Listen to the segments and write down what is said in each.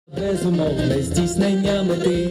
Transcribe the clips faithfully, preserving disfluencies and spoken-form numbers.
Безумовне здійснення мети,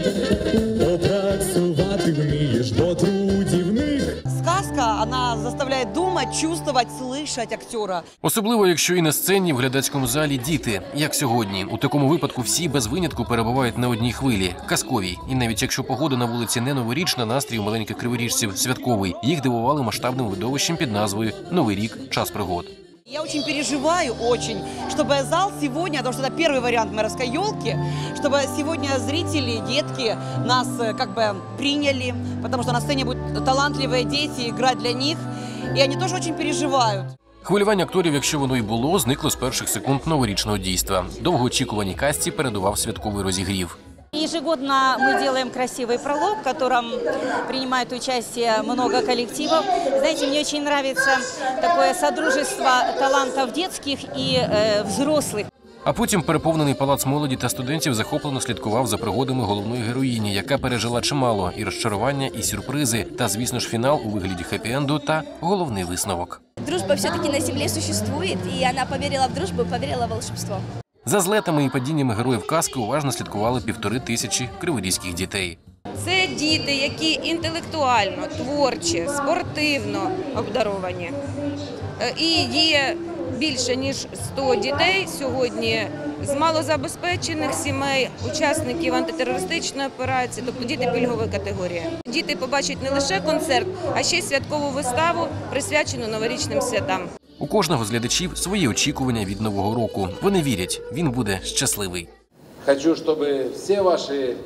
попрацювати вмієш до трудівник. Сказка, она заставляет думать, чувствовать, слышать актера. Особливо, якщо і на сцені в глядацькому залі діти, як сьогодні. У такому випадку всі без винятку перебувають на одній хвилі, казковій. І навіть якщо погода на вулиці не новорічна, настрій у маленьких криворіжців святковий. Їх дивували масштабним видовищем під назвою «Новий рік. Час пригод». Я очень переживаю, очень, чтобы зал сегодня, потому что это первый вариант «Мэровской елки», чтобы сегодня зрители, детки нас как бы приняли, потому что на сцене будут талантливые дети, играть для них, и они тоже очень переживают. Хвилювання акторів, якщо воно й було, зникло з перших секунд новорічного дійства. Довгоочікуваній казці передував святковий розігрів. Ежегодно мы делаем красивый пролог, в котором принимает участие много коллективов. Знаете, мне очень нравится такое содружество талантов детских и э, взрослых. А потім переповнений палац молоді та студентів захоплено слідкував за пригодами головної героїні, яка пережила чимало і розчарування, і сюрпризи, та, звісно ж, фінал у вигляді хеппі-енду та головний висновок. Дружба все-таки на земле существует, и она поверила в дружбу, поверила в волшебство. За злетами і падіннями героїв казки уважно слідкували півтори тисячі криворізьких дітей. Це діти, які інтелектуально, творчо, спортивно обдаровані. І є більше ніж сто дітей сьогодні з малозабезпечених сімей, учасників антитерористичної операції, тобто діти пільгової категорії. Діти побачать не лише концерт, а ще й святкову виставу, присвячену новорічним святам. У кожного з глядачів свої очікування від Нового року. Вони вірять, він буде щасливий. Хочу, щоб всі ваші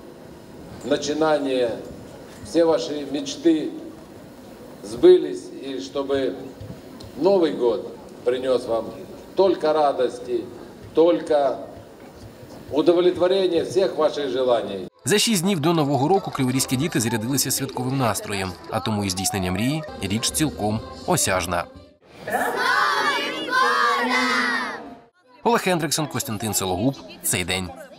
начинания, всі ваші мечти збились, і щоб Новий год принес вам тільки радості, тільки удовлетворення всіх ваших желаний. За шість днів до Нового року криворізькі діти зарядилися святковим настроєм, а тому і здійснення мрії – річ цілком осяжна. Олег Хендриксон, Костянтин Сологуб. Цей день.